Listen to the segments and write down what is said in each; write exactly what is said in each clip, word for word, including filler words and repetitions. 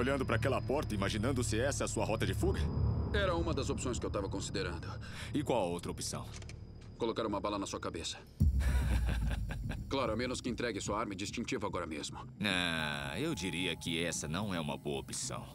olhando para aquela porta, imaginando se essa é a sua rota de fuga? Era uma das opções que eu estava considerando. E qual a outra opção? Colocar uma bala na sua cabeça. Claro, a menos que entregue sua arma distintiva agora mesmo. Ah, eu diria que essa não é uma boa opção.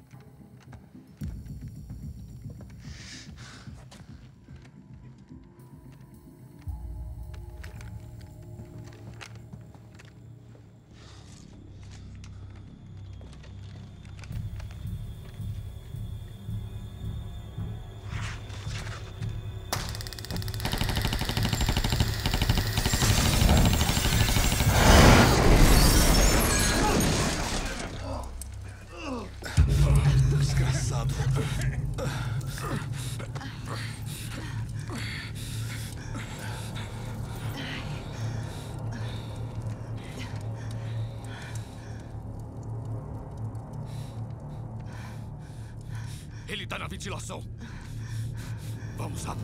Desgraçado. Ele tá na ventilação. Vamos rápido.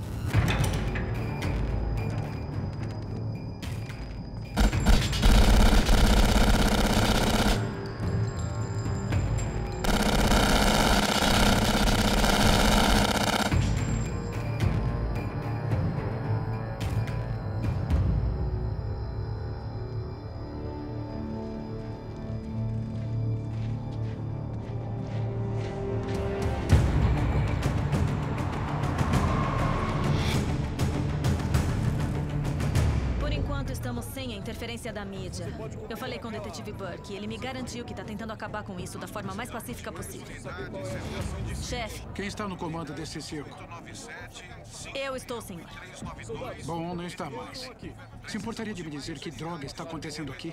Estamos sem a interferência da mídia. Eu falei com o detetive Burke e ele me garantiu que está tentando acabar com isso da forma mais pacífica possível. Chefe. Quem está no comando desse circo? Eu estou, senhor. Bom, não está mais. Se importaria de me dizer que droga está acontecendo aqui?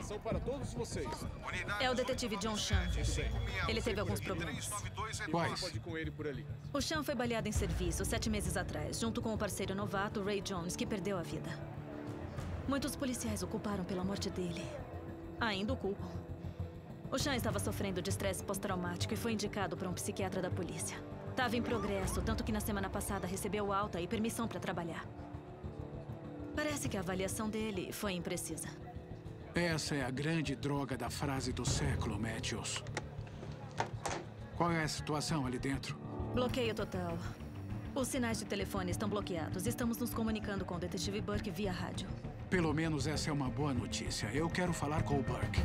É o detetive John Chan. Ele teve alguns problemas. Quais? O Chan foi baleado em serviço sete meses atrás, junto com o parceiro novato Ray Jones, que perdeu a vida. Muitos policiais o culparam pela morte dele. Ainda o culpam. O Chan estava sofrendo de estresse pós-traumático e foi indicado para um psiquiatra da polícia. Estava em progresso, tanto que na semana passada recebeu alta e permissão para trabalhar. Parece que a avaliação dele foi imprecisa. Essa é a grande droga da frase do século, Matthews. Qual é a situação ali dentro? Bloqueio total. Os sinais de telefone estão bloqueados. Estamos nos comunicando com o detetive Burke via rádio. Pelo menos essa é uma boa notícia. Eu quero falar com o Burke.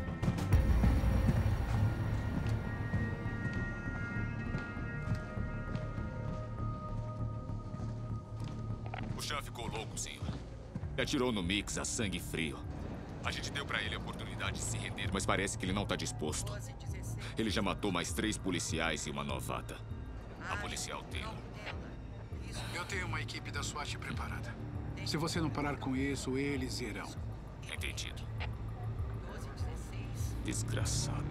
O Chan ficou louco, senhor. Atirou no Mix a sangue frio. A gente deu pra ele a oportunidade de se render, mas parece que ele não tá disposto. Ele já matou mais três policiais e uma novata. A policial Taylor. Eu tenho uma equipe da SWAT preparada. Se você não parar com isso, eles irão. Entendido. Desgraçado.